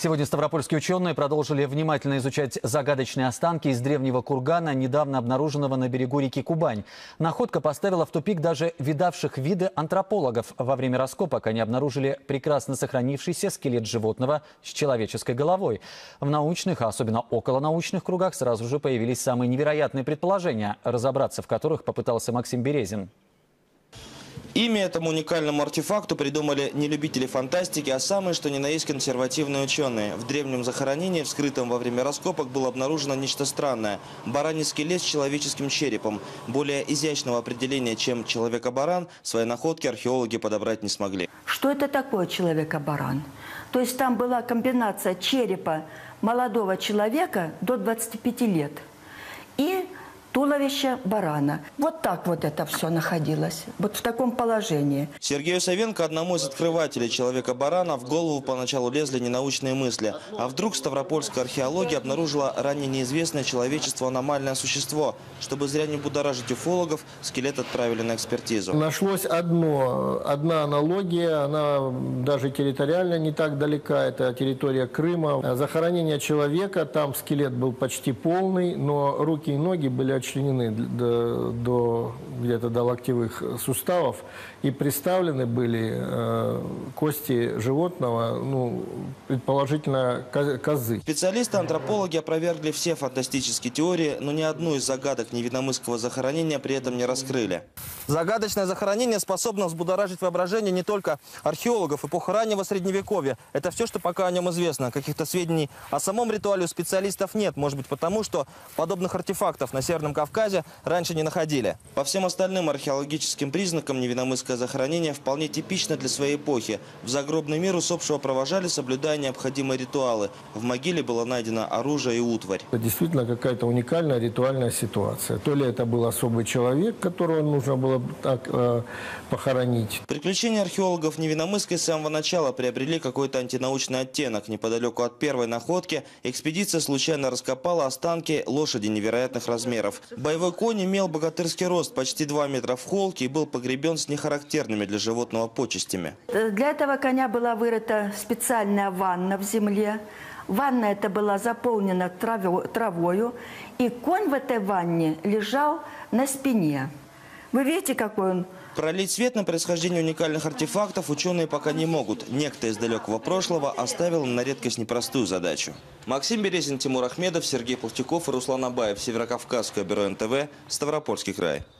Сегодня ставропольские ученые продолжили внимательно изучать загадочные останки из древнего кургана, недавно обнаруженного на берегу реки Кубань. Находка поставила в тупик даже видавших виды антропологов. Во время раскопок они обнаружили прекрасно сохранившийся скелет животного с человеческой головой. В научных, а особенно околонаучных кругах сразу же появились самые невероятные предположения, разобраться в которых попытался Максим Березин. Имя этому уникальному артефакту придумали не любители фантастики, а самые что ни на есть консервативные ученые. В древнем захоронении, вскрытом во время раскопок, было обнаружено нечто странное – бараний скелет с человеческим черепом. Более изящного определения, чем человека-баран, свои находки археологи подобрать не смогли. Что это такое человека-баран? То есть там была комбинация черепа молодого человека до 25 лет и туловище барана. Вот так вот это все находилось, вот в таком положении. Сергею Савенко, одному из открывателей человека-барана, в голову поначалу лезли ненаучные мысли. А вдруг ставропольская археология обнаружила ранее неизвестное человечеству аномальное существо. Чтобы зря не будоражить уфологов, скелет отправили на экспертизу. Нашлось одна аналогия, она даже территориально не так далека, это территория Крыма. Захоронение человека, там скелет был почти полный, но руки и ноги были отчленены где-то до локтевых суставов и приставлены были кости животного, предположительно козы. Специалисты-антропологи опровергли все фантастические теории, но ни одну из загадок невинномысского захоронения при этом не раскрыли. Загадочное захоронение способно взбудоражить воображение не только археологов эпохи раннего Средневековья. Это все, что пока о нем известно. Каких-то сведений о самом ритуале у специалистов нет. Может быть потому, что подобных артефактов на Северном Кавказе раньше не находили. По всем остальным археологическим признакам невинномысское захоронение вполне типично для своей эпохи. В загробный мир усопшего провожали, соблюдая необходимые ритуалы. В могиле было найдено оружие и утварь. Это действительно какая-то уникальная ритуальная ситуация. То ли это был особый человек, которого нужно было так похоронить. Приключения археологов Невинномысской с самого начала приобрели какой-то антинаучный оттенок. Неподалеку от первой находки экспедиция случайно раскопала останки лошади невероятных размеров. Боевой конь имел богатырский рост, почти 2 метра в холке, и был погребен с нехарактерными для животного почестями. Для этого коня была вырыта специальная ванна в земле. Ванна эта была заполнена травою, и конь в этой ванне лежал на спине. Вы видите, какой он? Пролить свет на происхождение уникальных артефактов ученые пока не могут. Некто из далекого прошлого оставил на редкость непростую задачу. Максим Березин, Тимур Ахмедов, Сергей Пухтяков и Руслан Абаев. Северокавказское бюро НТВ, Ставропольский край.